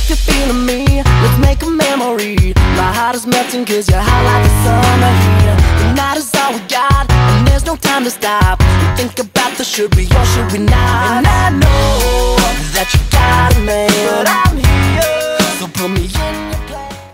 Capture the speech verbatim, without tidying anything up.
If you're feeling me, let's make a memory. My heart is melting cause you're hot like the summer here. The night is all we got, and there's no time to stop and think about the should we or should we not. And I know that you got it, man, but I'm here, so put me in